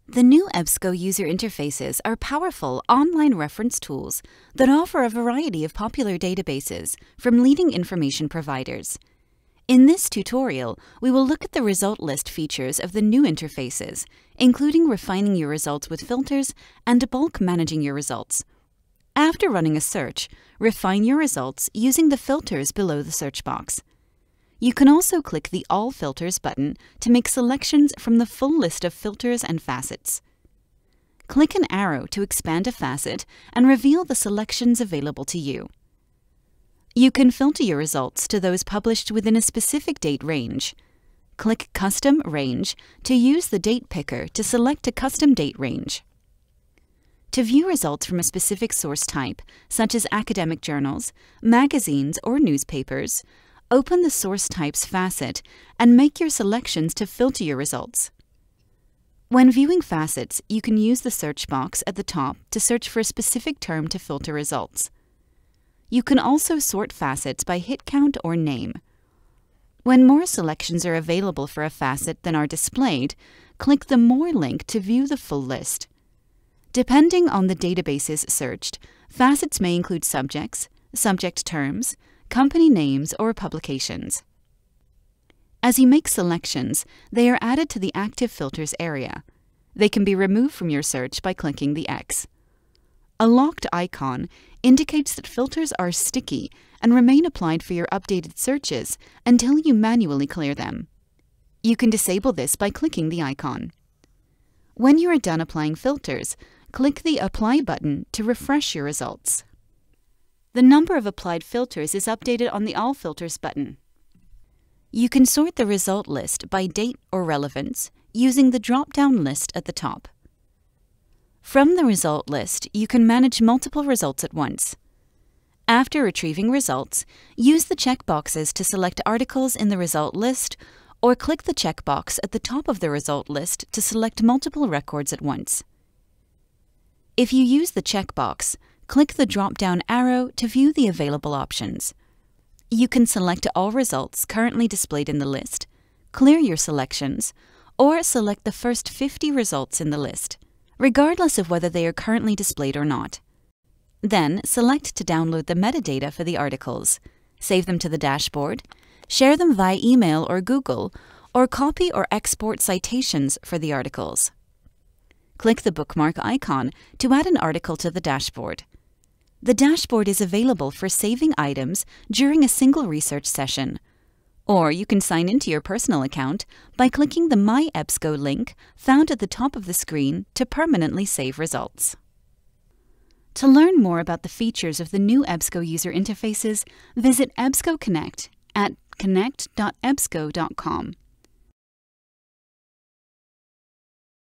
The new EBSCO user interfaces are powerful online reference tools that offer a variety of popular databases from leading information providers. In this tutorial, we will look at the result list features of the new interfaces, including refining your results with filters and bulk managing your results. After running a search, refine your results using the filters below the search box. You can also click the All Filters button to make selections from the full list of filters and facets. Click an arrow to expand a facet and reveal the selections available to you. You can filter your results to those published within a specific date range. Click Custom Range to use the date picker to select a custom date range. To view results from a specific source type, such as academic journals, magazines, or newspapers, open the Source Types facet and make your selections to filter your results. When viewing facets, you can use the search box at the top to search for a specific term to filter results. You can also sort facets by hit count or name. When more selections are available for a facet than are displayed, click the More link to view the full list. Depending on the databases searched, facets may include subjects, subject terms, company names, or publications. As you make selections, they are added to the Active Filters area. They can be removed from your search by clicking the X. A locked icon indicates that filters are sticky and remain applied for your updated searches until you manually clear them. You can disable this by clicking the icon. When you are done applying filters, click the Apply button to refresh your results. The number of applied filters is updated on the All Filters button. You can sort the result list by date or relevance using the drop-down list at the top. From the result list, you can manage multiple results at once. After retrieving results, use the checkboxes to select articles in the result list, or click the checkbox at the top of the result list to select multiple records at once. If you use the checkbox, click the drop-down arrow to view the available options. You can select all results currently displayed in the list, clear your selections, or select the first 50 results in the list, regardless of whether they are currently displayed or not. Then, select to download the metadata for the articles, save them to the dashboard, share them via email or Google, or copy or export citations for the articles. Click the bookmark icon to add an article to the dashboard. The dashboard is available for saving items during a single research session, or you can sign into your personal account by clicking the My EBSCO link found at the top of the screen to permanently save results. To learn more about the features of the new EBSCO user interfaces, visit EBSCO Connect at connect.ebsco.com.